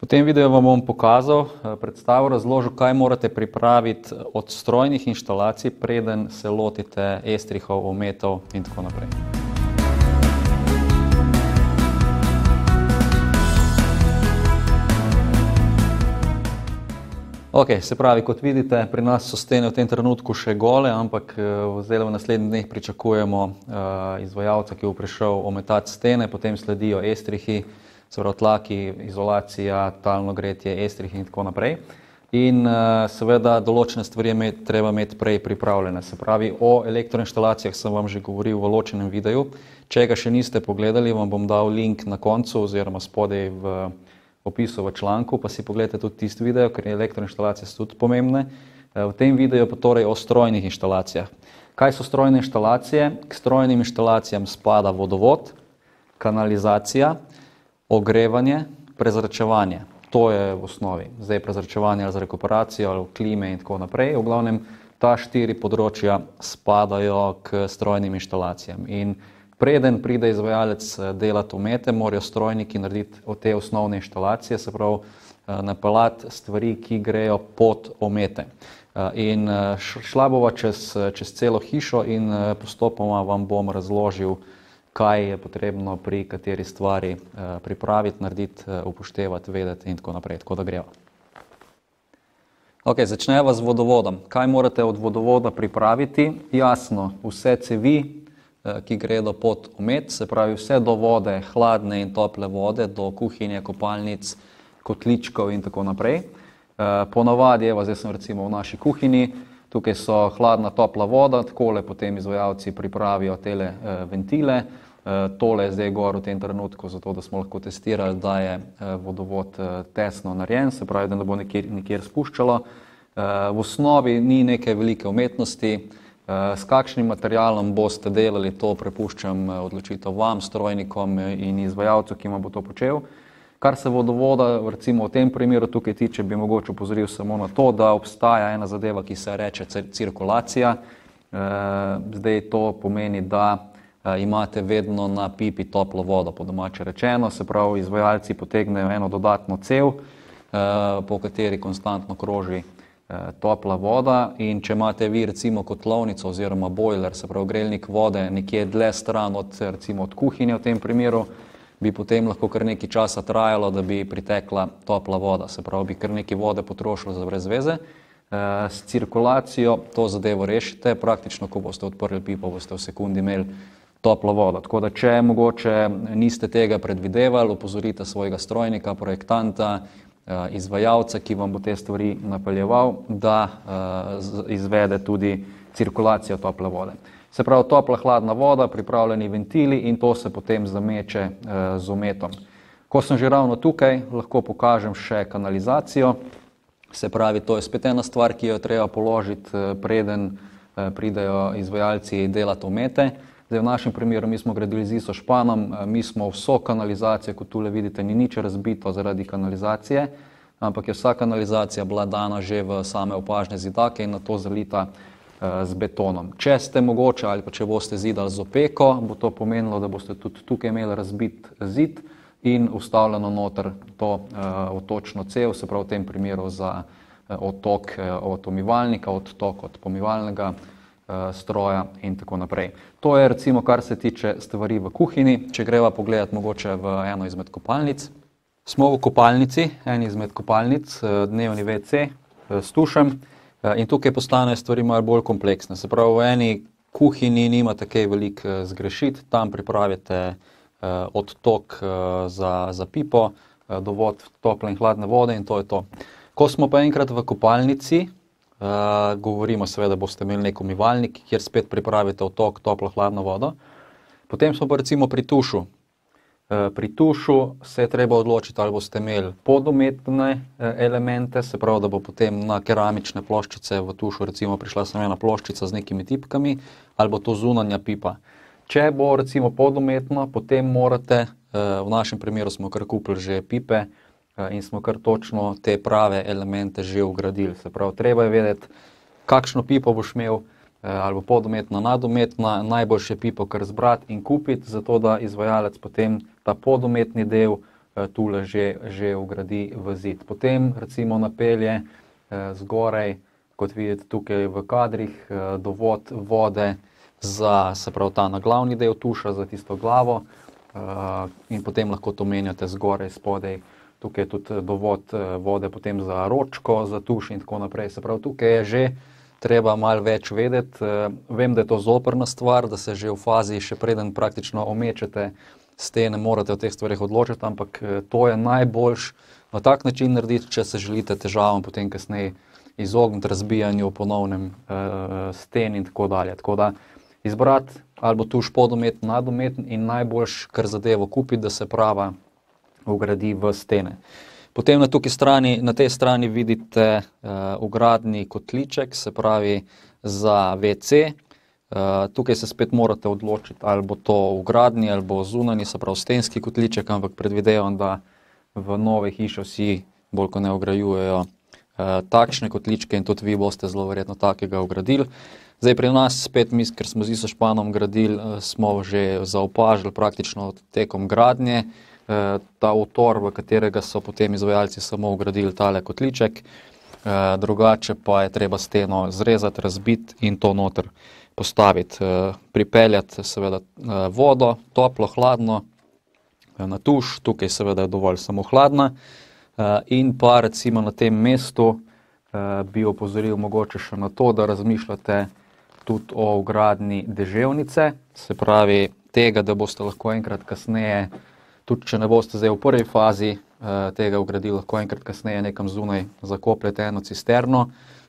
V tem videu vam bom pokazal, predstavil, razložil, kaj morate pripraviti od strojnih inštalacij, preden se lotite estrihov, ometov in tako naprej. Ok, se pravi, kot vidite, pri nas so stene v tem trenutku še gole, ampak zdaj v naslednjih dneh pričakujemo izvajalca, ki bo prišel ometati stene, potem sledijo estrihi, se pravi tlaki, izolacija, talno gretje, estrihi in tako naprej. In seveda določene stvari treba imeti prej pripravljene. Se pravi, o elektroinštalacijah sem vam že govoril v ločenem videu. Če ga še niste pogledali, vam bom dal link na koncu oziroma spodaj v opisu v članku, pa si pogledajte tudi tisti video, ker elektroinštalacije so tudi pomembne. V tem videu pa torej o strojnih inštalacijah. Kaj so strojne inštalacije? K strojnim inštalacijam spada vodovod, kanalizacija, ogrevanje, prezračevanje. To je v osnovi. Zdaj prezračevanje ali z rekuperacijo ali klime in tako naprej. V glavnem, ta 4 področja spadajo k strojnim inštalacijam. In preden pride izvajalec delati omete, morajo strojniki narediti od te osnovne inštalacije, se pravi napeljati stvari, ki grejo pod omete. In šla bova čez celo hišo in postopoma vam bom razložil, kaj je potrebno pri kateri stvari pripraviti, narediti, upoštevati, vedeti in tako naprej, tako da greva. Ok, začneva z vodovodom. Kaj morate od vodovoda pripraviti? Jasno, vse cevi, ki gredo pod omet, se pravi vse do vode, hladne in tople vode, do kuhinje, kopalnic, kotličkov in tako naprej. Ponavadi, zdaj sem recimo v naši kuhinji, tukaj so hladna, topla voda, takole potem izvajalci pripravijo tele ventile. Tole je zdaj gor v tem trenutku, zato da smo lahko testirali, da je vodovod tesno narejen, se pravi, da ne bo nikjer spuščalo. V osnovi ni neke velike umetnosti. S kakšnim materialom boste delali, to prepuščam odločitev vam, strojnikom in izvajalcu, ki vam bo to počel. Kar se vodovoda, recimo v tem primeru tukaj tiče, bi mogoče opozoril samo na to, da obstaja ena zadeva, ki se reče cirkulacija. Zdaj to pomeni, da imate vedno na pipi toplo vodo, po domače rečeno, se pravi, izvajalci potegnejo eno dodatno cev, po kateri konstantno kroži topla voda, in če imate vi recimo kotlovnico oziroma bojler, se pravi grelnik vode, nekje dlje stran od, recimo od kuhinje v tem primeru, bi potem lahko kar nekaj časa trajalo, da bi pritekla topla voda, se pravi, bi kar nekaj vode potrošilo za brez veze. S cirkulacijo to zadevo rešite, praktično, ko boste odprli pipo, boste v sekundi imeli toplo vodo. Tako da, če mogoče niste tega predvidevali, opozorite svojega strojnika, projektanta, izvajalca, ki vam bo te stvari napeljeval, da izvede tudi cirkulacijo tople vode. Se pravi, topla, hladna voda, pripravljeni ventili in to se potem zameče z ometom. Ko sem že ravno tukaj, lahko pokažem še kanalizacijo. Se pravi, to je spet ena stvar, ki jo treba položiti, preden pridejo izvajalci delati omete. Zdaj, v našem primeru mi smo gradili z ISO španom, mi smo vso kanalizacijo, kot tule vidite, ni nič razbito zaradi kanalizacije, ampak je vsa kanalizacija bila dana že v same opažne zidake in na to zalita z betonom. Če ste mogoče ali pa če boste zidali z opeko, bo to pomenilo, da boste tudi tukaj imeli razbit zid in vstavljeno noter to odtočno cev, se pravi v tem primeru za odtok od umivalnika, odtok od pomivalnega stroja in tako naprej. To je recimo, kar se tiče stvari v kuhinji. Če greva pogledati mogoče v eno izmed kopalnic. Smo v kopalnici, eni izmed kopalnic, dnevni WC s tušem, in tukaj postanejo stvari malo bolj kompleksne. Se pravi, v eni kuhinji nimate kaj veliko zgrešiti, tam pripravite odtok za pipo, dovod tople in hladne vode in to je to. Ko smo pa enkrat v kopalnici, govorimo seveda, boste imeli nek umivalnik, kjer spet pripravite odtok toplo hladno vodo. Potem smo pa recimo pri tušu. Pri tušu se je treba odločiti, ali boste imeli podometne elemente, se pravi, da bo potem na keramične ploščice v tušu recimo prišla samo ena ploščica z nekimi tipkami, ali bo to zunanja pipa. Če bo recimo podometno, potem morate, v našem primeru smo kar kupili že pipe, in smo kar točno te prave elemente že vgradili. Se pravi, treba je vedeti, kakšno pipo boš imel, ali bo podometna, nadometna, najboljše pipo kar zbrati in kupiti, zato da izvajalec potem ta podometni del tule že vgradi v zid. Potem recimo napelje zgoraj, kot vidite tukaj v kadrih, dovod vode za, se pravi, ta naglavni del tuša, za tisto glavo, in potem lahko to menjate zgoraj, spodaj. Tukaj je tudi dovod vode potem za ročko, za tuš in tako naprej. Se pravi, tukaj je že treba malo več vedeti. Vem, da je to zoprna stvar, da se že v fazi, še preden praktično omečete stene, morate o teh stvarih odločiti, ampak to je najboljš na tak način narediti, če se želite težavam potem kasneje izogniti, razbijanju ponovnem sten in tako dalje. Tako da izbrati ali bo tuš podometen, nadometen in najboljš, kar zadevo kupiti, da se prava vgradi v stene. Potem na tej strani vidite vgradni kotliček, se pravi za WC. Tukaj se spet morate odločiti, ali bo to vgradni ali bo zunanji, se pravi stenski kotliček, ampak predvidevam, da v nove hiše vsi bolj ko ne vgrajujejo takšne kotličke in tudi vi boste zelo verjetno takega vgradili. Zdaj pri nas spet mi, ker smo z Isošpanom gradili, smo že zaopažili praktično tekom gradnje ta utor, v katerega so potem izvajalci samo vgradili tale kotliček, drugače pa je treba steno zrezati, razbiti in to noter postaviti. Pripeljati seveda vodo, toplo, hladno, na tuš, tukaj seveda je dovolj samo hladna, in pa recimo na tem mestu bi opozoril mogoče še na to, da razmišljate tudi o vgradnji deževnice, se pravi tega, da boste lahko enkrat kasneje, tudi če ne boste zdaj v prvi fazi tega vgradili, lahko enkrat kasneje nekam zunaj zakopljete eno cisterno,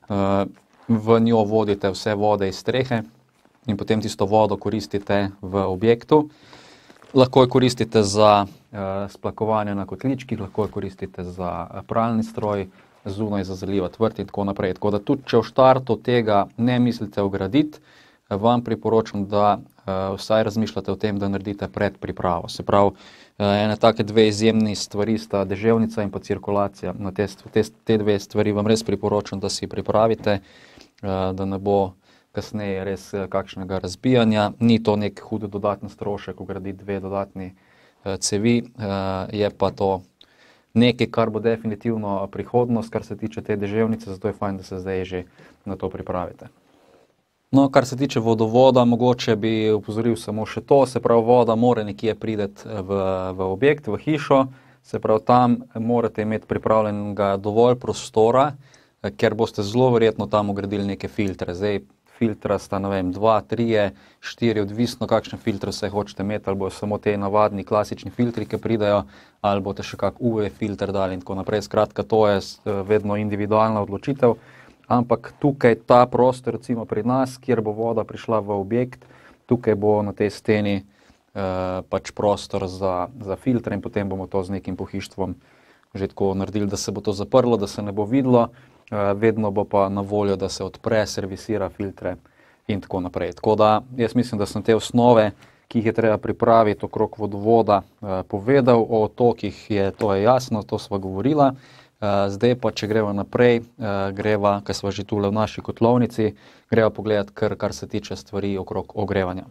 v njo vodite vse vode iz strehe in potem tisto vodo koristite v objektu. Lahko jo koristite za splakovanje na kotličkih, lahko jo koristite za pralni stroj, zunaj za zalivati vrt in tako naprej. Tako da tudi, če v štartu tega ne mislite vgraditi, vam priporočam, da vsaj razmišljate o tem, da naredite predpripravo. Se pravi, ene take dve izjemni stvari sta deževnica in pa cirkulacija. Na te dve stvari vam res priporočam, da si pripravite, da ne bo kasneje res kakšnega razbijanja. Ni to nek hud dodatni strošek, vgraditi dve dodatni cevi, je pa to nekaj, kar bo definitivno prihodnost, kar se tiče te deževnice, zato je fajn, da se zdaj že na to pripravite. No, kar se tiče vodovoda, mogoče bi upozoril samo še to, se pravi, voda mora nekje priti v objekt, v hišo, se pravi, tam morate imeti pripravljenega dovolj prostora, ker boste zelo verjetno tam vgradili neke filtre. Zdaj, filtra sta, ne vem, 2, 3, 4, odvisno kakšne filtre se hočete imeti, ali bo samo te navadni klasični filtri, ki pridajo, ali boste še kak UV filter dali in tako naprej. Skratka, to je vedno individualna odločitev, ampak tukaj ta prostor, recimo pri nas, kjer bo voda prišla v objekt, tukaj bo na tej steni pač prostor za filtre in potem bomo to z nekim pohištvom že tako naredili, da se bo to zaprlo, da se ne bo videlo. Vedno bo pa na voljo, da se odpre, servisira filtre in tako naprej. Tako da jaz mislim, da sem te osnove, ki jih je treba pripraviti okrog vodovoda, povedal. O otokih to je jasno, to sva govorila. Zdaj pa, če greva naprej, ker sva že tule v naši kotlovnici, greva pogledati, kar se tiče stvari okrog ogrevanja.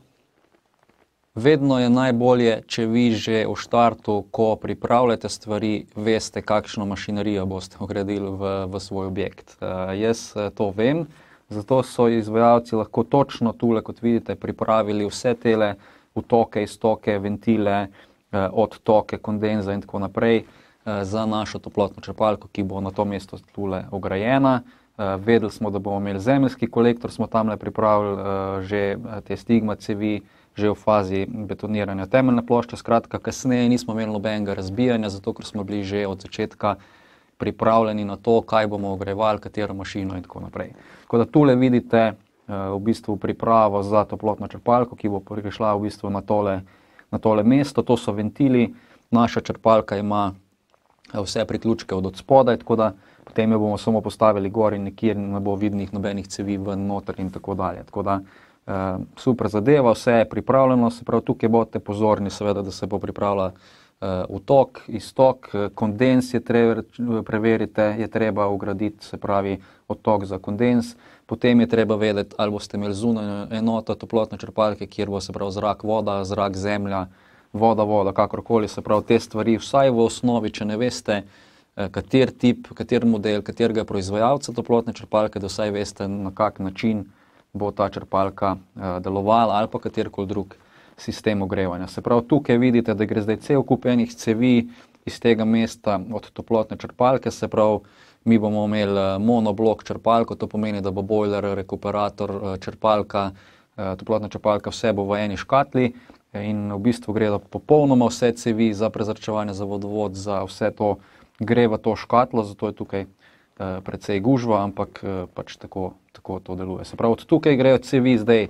Vedno je najbolje, če vi že v štartu, ko pripravljate stvari, veste, kakšno mašinerijo boste vgradili v svoj objekt. Jaz to vem, zato so izvajalci lahko točno tule, kot vidite, pripravili vse tele vtoke, iztoke, ventile, odtoke, kondenza in tako naprej za našo toplotno črpalko, ki bo na to mesto tule vgrajena. Vedeli smo, da bomo imeli zemeljski kolektor, smo tamle pripravili že te stigma cevi, že v fazi betoniranja temeljne plošče. Skratka, kasneje nismo imeli nobenega razbijanja, zato ker smo bili že od začetka pripravljeni na to, kaj bomo ogrevali, katero mašino in tako naprej. Tako da tule vidite v bistvu pripravo za toplotno črpalko, ki bo prišla v bistvu na tole mesto. To so ventili, naša črpalka ima vse priključke od spodaj, tako da potem jo bomo samo postavili gor in nikjer ne bo vidnih nobenih cevi ven, noter in tako dalje. Tako da super zadeva, vse je pripravljeno, se pravi, tukaj boste pozorni, seveda, da se bo pripravila vtok, iztok, kondens je treba preveriti, je treba vgraditi, se pravi, odtok za kondens. Potem je treba vedeti, ali boste imeli zunanjo enoto toplotne črpalke, kjer bo se pravi zrak, voda, zrak, zemlja, voda, kakorkoli, se pravi te stvari, vsaj v osnovi, če ne veste, kater tip, kater model, katerega proizvajalca toplotne črpalke, da vsaj veste, na kak način bo ta črpalka delovala ali pa katerkoli drug sistem ogrevanja. Se pravi, tukaj vidite, da gre zdaj cel kup enih cevi iz tega mesta od toplotne črpalke, se pravi, mi bomo imeli monoblok črpalko, to pomeni, da bo bojler, rekuperator, črpalka, toplotna črpalka, vse bo v eni škatli in v bistvu gre popolnoma vse cevi za prezračevanje, za vodovod, za vse to gre v to škatlo, zato je tukaj precej gužva, ampak pač tako to deluje. Se pravi, od tukaj grejo cevi zdaj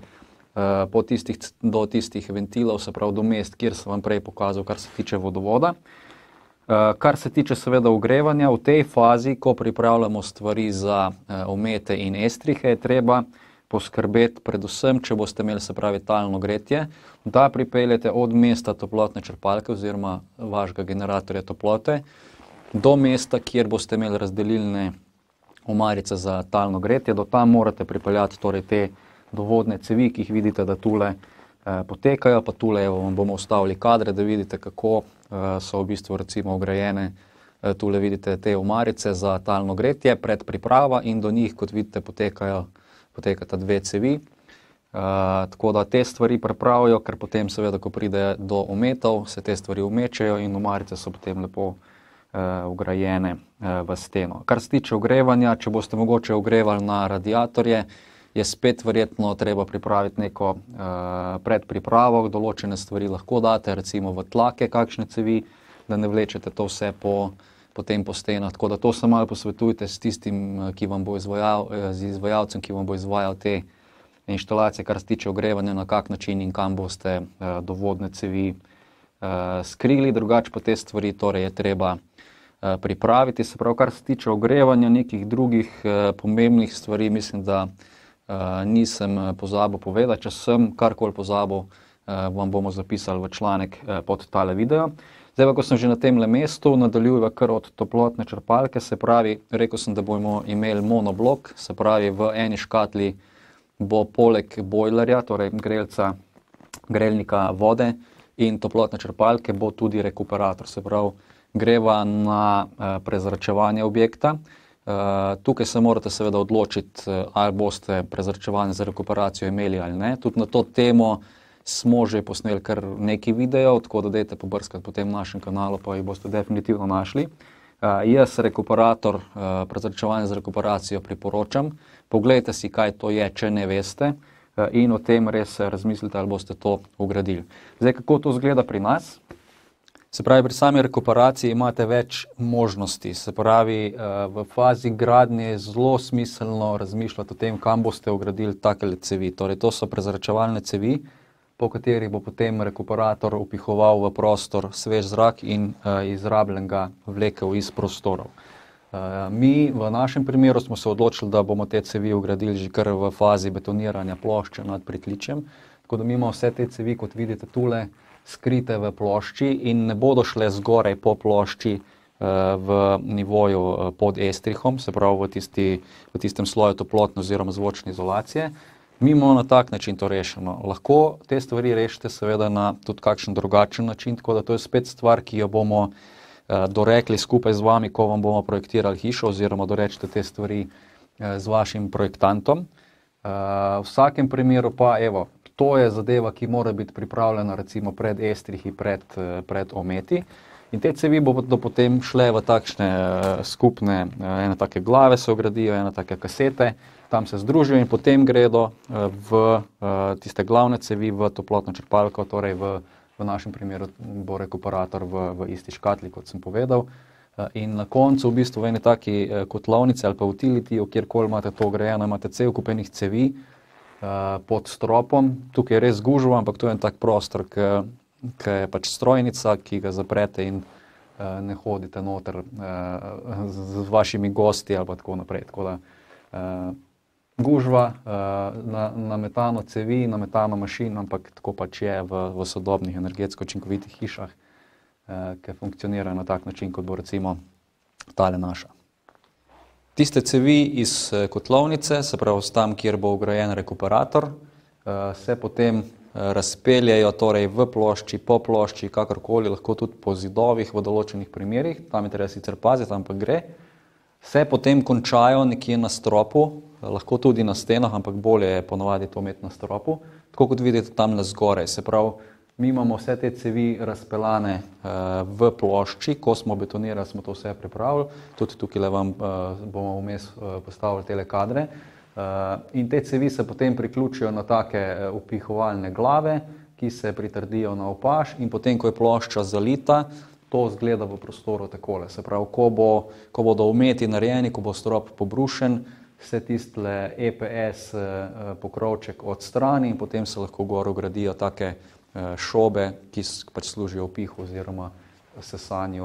do tistih ventilov, se pravi do mest, kjer sem vam prej pokazal, kar se tiče vodovoda. Kar se tiče seveda ogrevanja, v tej fazi, ko pripravljamo stvari za omete in estrihe, je treba poskrbeti predvsem, če boste imeli, se pravi, talno gretje, da pripeljete od mesta toplotne črpalke oziroma vašega generatorja toplote do mesta, kjer boste imeli razdelilne omarice za talno gretje. Do tam morate pripeljati torej te dovodne cevi, ki jih vidite, da tule potekajo, pa tule vam bomo vstavili kadre, da vidite, kako so v bistvu recimo ograjene. Tule vidite te omarice za talno gretje, predpriprava in do njih, kot vidite, potekata dve cevi. Tako da te stvari pripravijo, ker potem seveda, ko pride do ometov, se te stvari umečejo in omarice so potem lepo vgrajene v steno. Kar se tiče ogrevanja, če boste mogoče ogrevali na radiatorje, je spet verjetno treba pripraviti neko predpripravo, določene stvari lahko date, recimo v tlake kakšne cevi, da ne vlečete to vse potem po stenah. Tako da to se malo posvetujte s tistim, z izvajalcem, ki vam bo izvajal te inštalacije, kar se tiče ogrevanja, na kak način in kam boste dovodne cevi skrili, drugače pa te stvari torej je treba pripraviti. Se pravi, kar se tiče ogrevanja, nekih drugih pomembnih stvari, mislim, da nisem pozabil povedati. Če sem karkoli pozabil, vam bomo zapisali v članek pod tale video. Zdaj pa, ko sem že na tem mestu, nadaljujeva kar od toplotne črpalke, se pravi, rekel sem, da bomo imeli monoblok, se pravi, v eni škatli bo poleg bojlerja, torej grelnika vode in toplotne črpalke, bo tudi rekuperator, se pravi, greva na prezračevanje objekta. Tukaj se morate seveda odločiti, ali boste prezračevanje za rekuperacijo imeli ali ne. Tudi na to temo smo že posneli kar nekaj videov, tako da dajte pobrskati po tem našem kanalu, pa jih boste definitivno našli. Jaz rekuperator, prezračevanje za rekuperacijo priporočam. Poglejte si, kaj to je, če ne veste, in o tem res razmislite, ali boste to vgradili. Zdaj, kako to izgleda pri nas? Se pravi, pri sami rekuperaciji imate več možnosti. Se pravi, v fazi gradnje je zelo smiselno razmišljati o tem, kam boste vgradili takele cevi. Torej, to so prezračevalne cevi, po katerih bo potem rekuperator vpihoval v prostor svež zrak in izrabljenega vlekel iz prostorov. Mi v našem primeru smo se odločili, da bomo te cevi vgradili že kar v fazi betoniranja plošče nad pritličjem. Tako da mi imamo vse te cevi, kot vidite tule, skrite v plošči in ne bodo šle zgoraj po plošči v nivoju pod estrihom, se pravi v tistem sloju toplotne oziroma zvočne izolacije. Mi imamo na tak način to rešeno. Lahko te stvari rešite seveda na tudi kakšen drugačen način, tako da to je spet stvar, ki jo bomo dorekli skupaj z vami, ko vam bomo projektirali hišo oziroma dorečete te stvari z vašim projektantom. V vsakem primeru pa, evo, to je zadeva, ki mora biti pripravljena recimo pred estrihi, pred ometi. In te cevi bodo potem šle v takšne skupne, ene take glave se vgradijo, ene take kasete, tam se združijo in potem gredo v tiste glavne cevi v toplotno črpalko, torej v našem primeru bo rekuperator v isti škatli, kot sem povedal. In na koncu v bistvu v eni taki kotlovnici ali pa utility, kjerkoli imate to grejeno, imate cel kup enih cevi pod stropom. Tukaj je res gužva, ampak to je en tak prostor, ki je pač strojnica, ki ga zaprete in ne hodite noter z vašimi gosti ali pa tako naprej. Tako da gužva, nametano cevi, nametano mašin, ampak tako pač je v sodobnih energetsko učinkovitih hišah, ki funkcionirajo na tak način, kot bo recimo tale naša. Tiste cevi iz kotlovnice, se pravi tam, kjer bo vgrajen rekuperator, se potem razpeljajo torej v plošči, po plošči, kakorkoli, lahko tudi po zidovih v določenih primerih, tam je treba sicer paziti, ampak gre, se potem končajo nekje na stropu, lahko tudi na stenah, ampak bolje je ponovadi to imeti na stropu, tako kot vidite tam na zgoraj. Se pravi, mi imamo vse te cevi razpeljane v plošči, ko smo betonirali, smo to vse pripravili, tudi tukaj vam bomo vmes postavili tele kadre. In te cevi se potem priključijo na take upihovalne glave, ki se pritrdijo na opaž in potem, ko je plošča zalita, to izgleda v prostoru takole. Se pravi, ko bodo umeti narejeni, ko bo strop pobrušen, se tistle EPS pokrovček odstrani in potem se lahko gor ugradijo take šobe, ki pač služijo upihu oziroma sesanju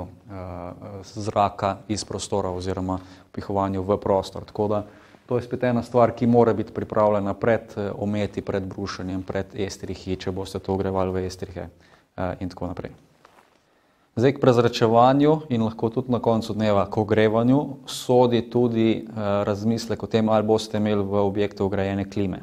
zraka iz prostora oziroma upihovanju v prostor. Tako da to je spet ena stvar, ki mora biti pripravljena pred ometi, pred brušenjem, pred estrihi, če boste to ogrevali v estrihe in tako naprej. Zdaj k prezračevanju in lahko tudi na koncu dneva k ogrevanju sodi tudi razmislek o tem, ali boste imeli v objektu vgrajene klime.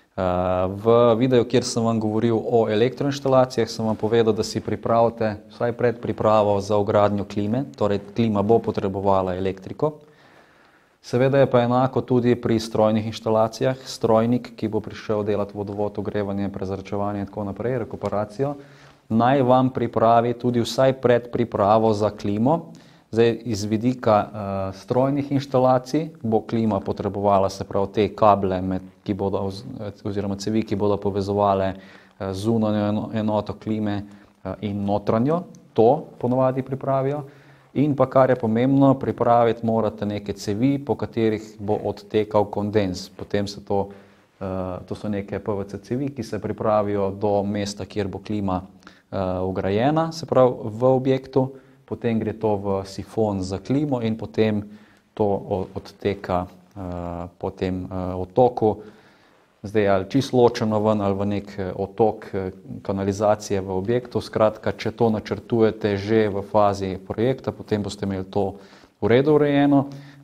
V videu, kjer sem vam govoril o elektroinštalacijah, sem vam povedal, da si pripravite vsaj predpripravo za vgradnjo klime, torej klima bo potrebovala elektriko. Seveda je pa enako tudi pri strojnih inštalacijah. Strojnik, ki bo prišel delati vodovod, ogrevanje, prezračevanje in tako naprej, rekuperacijo, naj vam pripravi tudi vsaj predpripravo za klimo. Zdaj, iz vidika strojnih inštalacij bo klima potrebovala, se pravi, te kable, ki bodo, oziroma cevi, ki bodo povezovale zunanjo enoto klime in notranjo, to ponovadi pripravijo. In pa, kar je pomembno, pripraviti morate neke cevi, po katerih bo odtekal kondens. Potem se to so neke PVC cevi, ki se pripravijo do mesta, kjer bo klima vgrajena, se pravi v objektu, potem gre to v sifon za klimo in potem to odteka po tem otoku. Zdaj, ali čisto ločeno ven ali v nek otok kanalizacije v objektu. Skratka, če to načrtujete že v fazi projekta, potem boste imeli to v redu urejeno.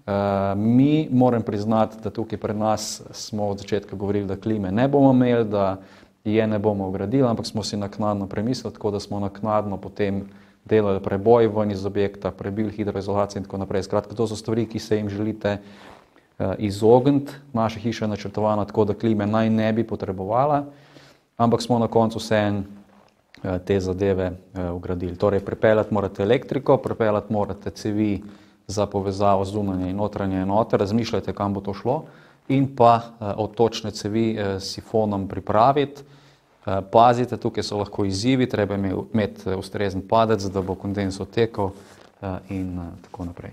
Mi moram priznati, da tukaj pri nas smo od začetka govorili, da klime ne bomo imeli, da je ne bomo vgradili, ampak smo si naknadno premislili, tako da smo naknadno potem delali preboj ven iz objekta, prebili hidroizolacijo in tako naprej. Skratka, to so stvari, ki se jim želite izogniti. Naša hiša je načrtovana tako, da klime naj ne bi potrebovala, ampak smo na koncu vseeno te zadeve vgradili. Torej, pripeljati morate elektriko, pripeljati morate cevi za povezavo zunanje in notranje enote, razmišljajte, kam bo to šlo, in pa odtočne cevi s sifonom pripraviti. Pazite, tukaj so lahko izzivi, treba imeti ustrezen padec, da bo kondens odtekal in tako naprej.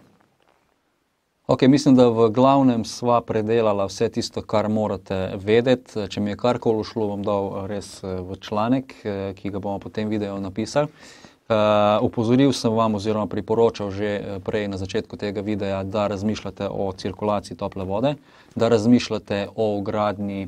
Ok, mislim, da v glavnem sva predelala vse tisto, kar morate vedeti. Če mi je karkoli ušlo, bom dal res v članek, ki ga bomo potem video napisali. Upozoril sem vam oziroma priporočal že prej na začetku tega videa, da razmišljate o cirkulaciji tople vode, da razmišljate o vgradnji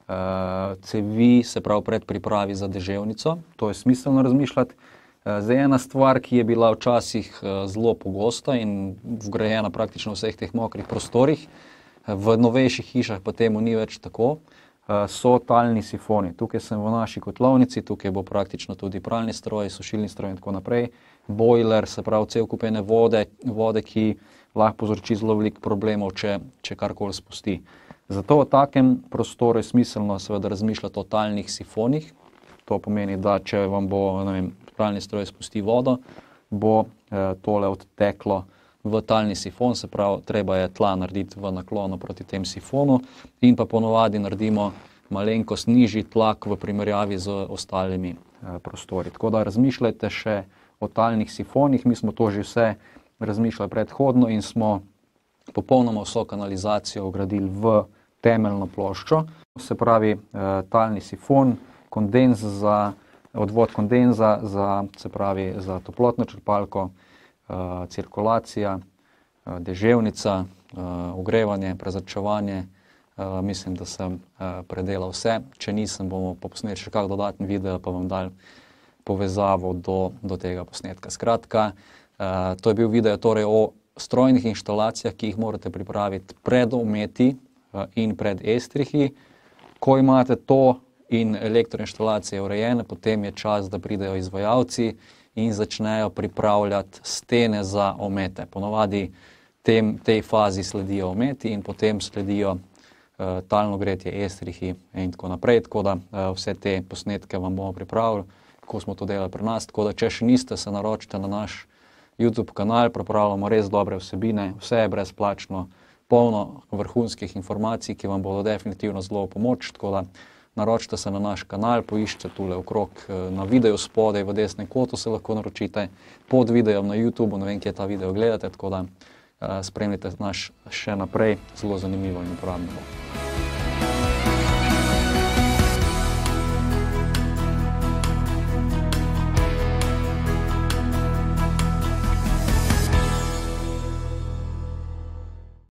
cevi, se pravi predpripravi za deževnico. To je smiselno razmišljati. Zdaj, ena stvar, ki je bila včasih zelo pogosta in vgrajena praktično v vseh teh mokrih prostorih, v novejših hišah pa temu ni več tako, so talni sifoni. Tukaj sem v naši kotlovnici, tukaj bo praktično tudi pralni stroj, sušilni stroj in tako naprej, bojler, se pravi cel kup ene vode, ki lahko povzroči zelo veliko problemov, če karkoli spusti. Zato v takem prostoru je smiselno seveda razmišljati o talnih sifonih. To pomeni, da če vam bo, ne vem, pralni stroj spusti vodo, bo tole odteklo v talni sifon, se pravi, treba je tla narediti v naklonu proti tem sifonu in pa ponovadi naredimo malenkost nižji tlak v primerjavi z ostalimi prostori. Tako da razmišljajte še o talnih sifonih. Mi smo to že vse razmišljali predhodno in smo popolnoma vso kanalizacijo vgradili v temeljno ploščo. Se pravi, talni sifon, kondens za odvod kondenza, se pravi za toplotno črpalko, cirkulacija, deževnica, ogrevanje, prezračevanje. Mislim, da sem predelal vse. Če nisem, bomo posneli še kak dodatni video, pa vam dali povezavo do tega posnetka. Skratka, to je bil video torej o strojnih inštalacijah, ki jih morate pripraviti pred ometi in pred estrihi. Ko imate to in elektroinštalacija je urejena, potem je čas, da pridejo izvajalci in začnejo pripravljati stene za omete. Ponovadi tej fazi sledijo ometi in potem sledijo talno gretje, estrihi in tako naprej, tako da vse te posnetke vam bomo pripravili, kako smo to delali pri nas, tako da če še niste, se naročite na naš YouTube kanal, pripravljamo res dobre vsebine, vse je brezplačno, polno vrhunskih informacij, ki vam bodo definitivno zelo v pomoč, tako da naročite se na naš kanal, poiščite tule okrog na videu spodaj v desnem kotu se lahko naročite, pod videom na YouTube, ne vem, kje ta video gledate, tako da spremljite naš še naprej, zelo zanimivo in uporabno.